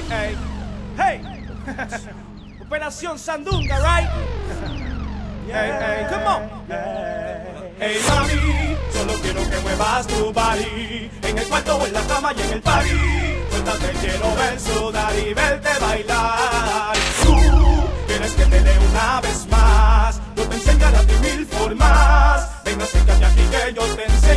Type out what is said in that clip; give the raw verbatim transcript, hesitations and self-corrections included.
Hey, hey, Operación Sandunga, right? Hey, hey, come on. Hey mami, solo quiero que muevas tu body en el cuarto o en la cama y en el party. Suéltate, quiero ver sudar y verte bailar. Tú quieres que te dé una vez más, yo te enseñaré a ti mil formas. Ven, acércate aquí que yo te enseño.